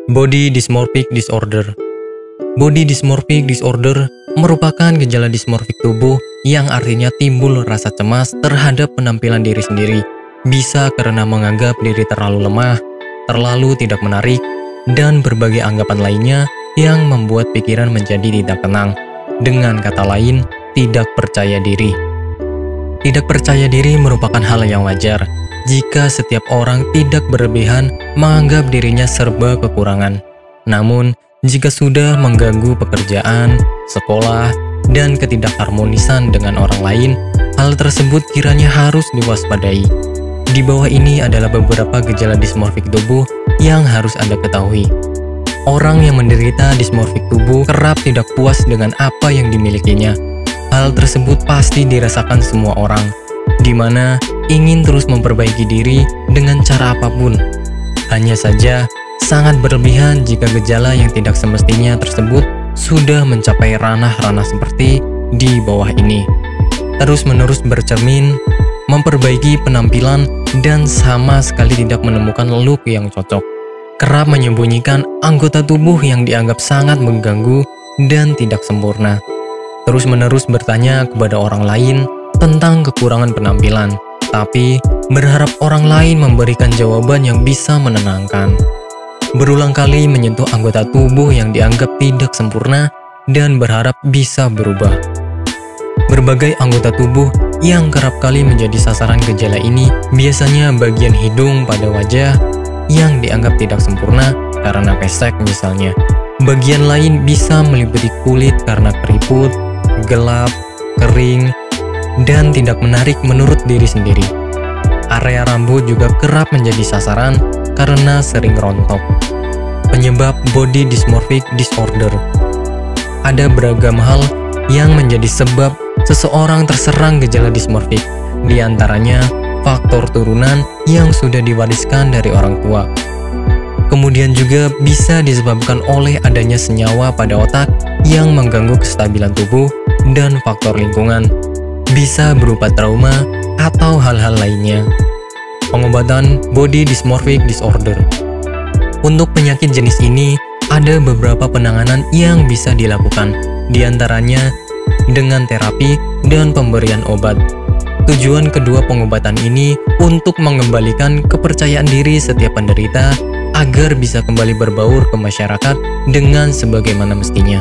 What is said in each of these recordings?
Body dysmorphic disorder. Body dysmorphic disorder merupakan gejala dismorfik tubuh yang artinya timbul rasa cemas terhadap penampilan diri sendiri. Bisa karena menganggap diri terlalu lemah, terlalu tidak menarik, dan berbagai anggapan lainnya yang membuat pikiran menjadi tidak tenang. Dengan kata lain, tidak percaya diri. Tidak percaya diri merupakan hal yang wajar jika setiap orang tidak berlebihan menganggap dirinya serba kekurangan. Namun, jika sudah mengganggu pekerjaan, sekolah, dan ketidakharmonisan dengan orang lain, hal tersebut kiranya harus diwaspadai. Di bawah ini adalah beberapa gejala dismorfik tubuh yang harus Anda ketahui. Orang yang menderita dismorfik tubuh kerap tidak puas dengan apa yang dimilikinya. Hal tersebut pasti dirasakan semua orang, di mana ingin terus memperbaiki diri dengan cara apapun. Hanya saja, sangat berlebihan jika gejala yang tidak semestinya tersebut sudah mencapai ranah-ranah seperti di bawah ini. Terus-menerus bercermin, memperbaiki penampilan, dan sama sekali tidak menemukan look yang cocok. Kerap menyembunyikan anggota tubuh yang dianggap sangat mengganggu dan tidak sempurna. Terus-menerus bertanya kepada orang lain tentang kekurangan penampilan, tapi berharap orang lain memberikan jawaban yang bisa menenangkan. Berulang kali menyentuh anggota tubuh yang dianggap tidak sempurna dan berharap bisa berubah. Berbagai anggota tubuh yang kerap kali menjadi sasaran gejala ini biasanya bagian hidung pada wajah yang dianggap tidak sempurna karena pesek misalnya. Bagian lain bisa meliputi kulit karena keriput, gelap, kering, dan tidak menarik menurut diri sendiri. Area rambut juga kerap menjadi sasaran karena sering rontok. Penyebab body dysmorphic disorder. Ada beragam hal yang menjadi sebab seseorang terserang gejala dismorfik. Di antaranya faktor turunan yang sudah diwariskan dari orang tua. Kemudian juga bisa disebabkan oleh adanya senyawa pada otak yang mengganggu kestabilan tubuh dan faktor lingkungan. Bisa berupa trauma atau hal-hal lainnya. Pengobatan body dysmorphic disorder. Untuk penyakit jenis ini, ada beberapa penanganan yang bisa dilakukan, di antaranya dengan terapi dan pemberian obat. Tujuan kedua pengobatan ini untuk mengembalikan kepercayaan diri setiap penderita agar bisa kembali berbaur ke masyarakat dengan sebagaimana mestinya.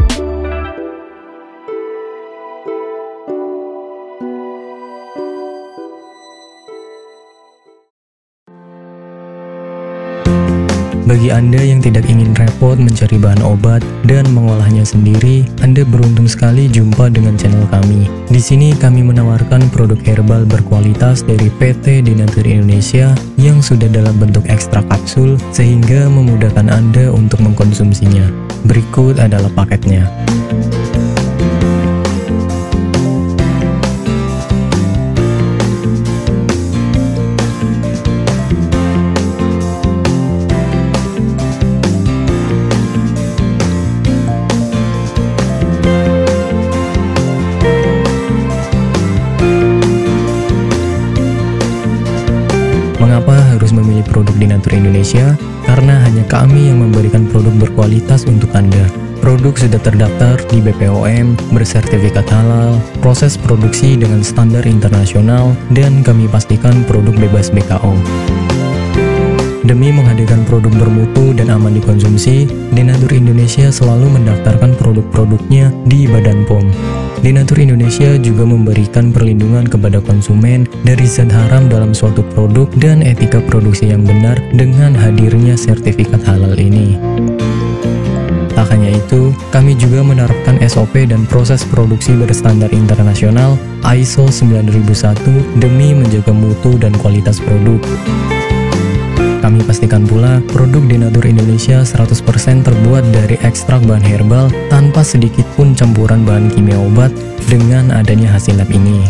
Bagi Anda yang tidak ingin repot mencari bahan obat dan mengolahnya sendiri, Anda beruntung sekali jumpa dengan channel kami. Di sini kami menawarkan produk herbal berkualitas dari PT Denatur Indonesia yang sudah dalam bentuk ekstrak kapsul sehingga memudahkan Anda untuk mengkonsumsinya. Berikut adalah paketnya. Mengapa harus memilih produk Denatur Indonesia? Karena hanya kami yang memberikan produk berkualitas untuk Anda. Produk sudah terdaftar di BPOM, bersertifikat halal, proses produksi dengan standar internasional, dan kami pastikan produk bebas BKO. Demi menghadirkan produk bermutu dan aman dikonsumsi, Denatur Indonesia selalu mendaftarkan produk-produknya di Badan POM. Denatur Indonesia juga memberikan perlindungan kepada konsumen dari zat haram dalam suatu produk dan etika produksi yang benar dengan hadirnya sertifikat halal ini. Tak hanya itu, kami juga menerapkan SOP dan proses produksi berstandar internasional ISO 9001 demi menjaga mutu dan kualitas produk. Kami pastikan pula produk Denatur Indonesia 100% terbuat dari ekstrak bahan herbal tanpa sedikit pun campuran bahan kimia obat dengan adanya hasil lab ini.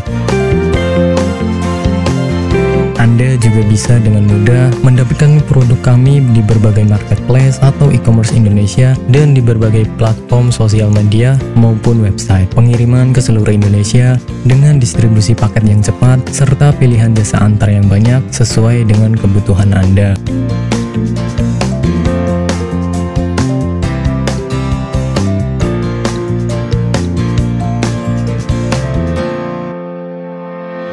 Anda juga bisa dengan mudah mendapatkan produk kami di berbagai marketplace atau e-commerce Indonesia dan di berbagai platform sosial media maupun website. Pengiriman ke seluruh Indonesia dengan distribusi paket yang cepat serta pilihan jasa antar yang banyak sesuai dengan kebutuhan Anda.